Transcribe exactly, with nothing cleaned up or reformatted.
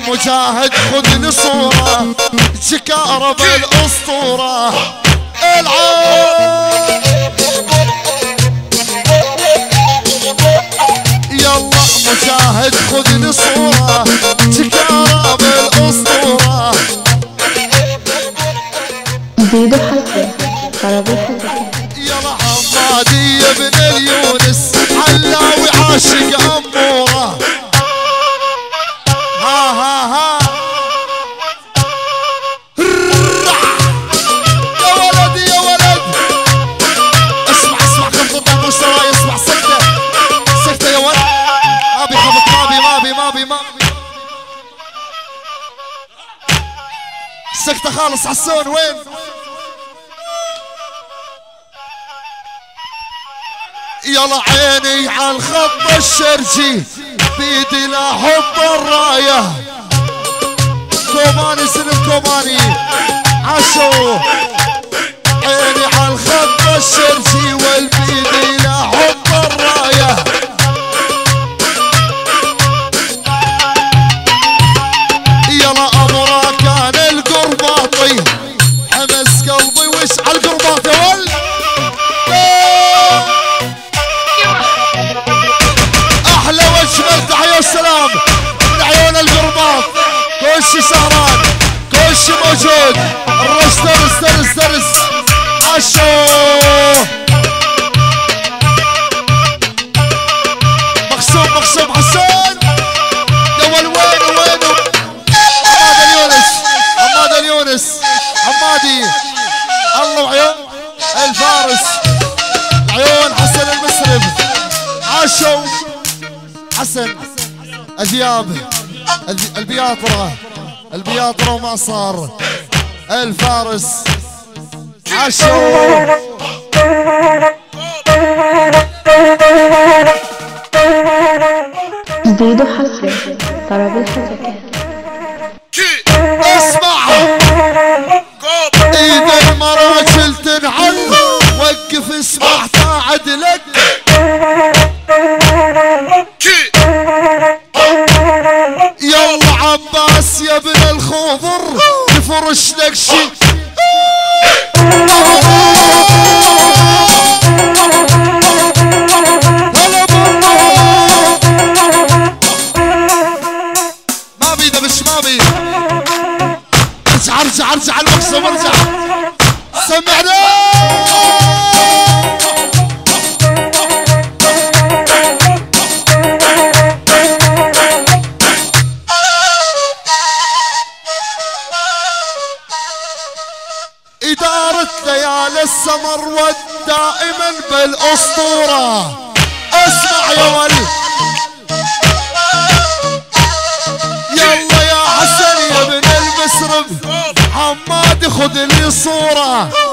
مجاهد خذ لي صورة شكارة بالاسطورة العب يلا مجاهد خذ لي صورة شكارة بالاسطورة زيدوا حسن طربي حسن يلا حمادي يا ابن اليونس حلاوي عاشق اموره ها ها ها يا ولد يا ولد اسمع اسمع خفض ابو سراي اسمع سكته سكته يا ولد ما بي خفض ما بي ما بي ما بي ما بي سكته خالص حسون وين يلا عيني على الخط الشرجي بيدي لا حط الرايه كوماني سلم كوماني عاشو عيني على الخط الشرجي والبيدي لا حط الرايه يلا امره كان القرباطي حمس قلبي وش على القرباطي ول احلى واجمل تحيه والسلام من عيون القرباط كل شي سهران كل شي موجود الرش درس درس درس عشو مقسوم مقسوم حسين يا ول وين وين حماد اليونس حماد اليونس حمادي الله وعيون الفارس عيون حسن المسرب عاشو حسن اجياب البياطرة البياطرة وما صار الفارس عاشو زيدوا حسن طربي حسن اسمع ايد المراجل تنعد وقف اسمع قاعد لك يلا عباس يا ابن الخضر يفرش لك شي ما بي دبش ما بي ارجع ارجع ارجع المقسم ارجع سمعنا إدارة ليالي السمر والدائما بالأسطورة اسمع يا ولي يلا يا حسن يا ابن المسرب حمادي خذ لي صورة